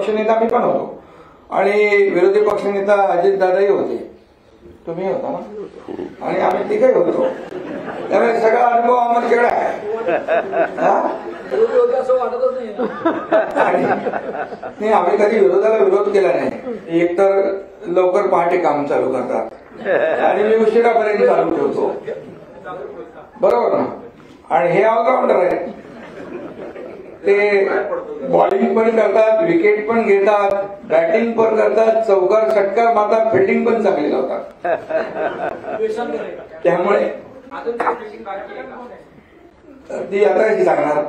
पक्षनेता मी पण होतो आणि विरोधी पक्षनेता अजितदादाही होते, तुम्ही होता ना, आणि आम्ही तिघही होतो. त्यामुळे सगळा अनुभव आम्हाला आहे. नाही, आम्ही कधी विरोधाला विरोध केला नाही. एकतर लवकर पहाटे काम चालू करतात आणि मी उशिरापर्यंत चालू ठेवतो, बरोबर ना. आणि हे ऑलराऊंडर आहे, ते बॉलिंग पण करतात, विकेट पण घेतात, बॅटिंग पण करतात, चौकार षटकार मारतात, फिल्डिंग पण चांगली लावतात. त्यामुळे ती आता कशी सांगणार.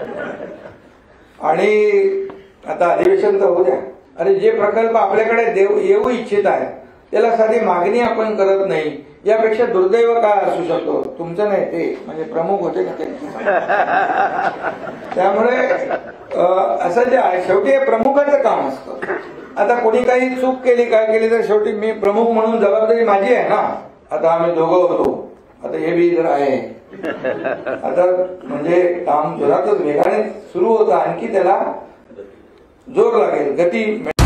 आणि आता अधिवेशन तर होऊ द्या. अरे जे प्रकल्प आपल्याकडे येऊ इच्छित आहे त्याला साधी मागणी आपण करत नाही, यापेक्षा दुर्दैव काय असू शकतो. तुमचं नाही, ते म्हणजे प्रमुख होते ना त्यांची. त्यामुळे असं जे आहे शेवटी हे प्रमुखाचं काम असतं. आता कोणी काही चूक केली काय केली तर शेवटी मी प्रमुख म्हणून जबाबदारी माझी आहे ना. आता आम्ही दोघं होतो, आता हे बी जर आहे. आता म्हणजे काम जोरातच वेगाने सुरू होतं, आणखी त्याला जोर लागेल, गती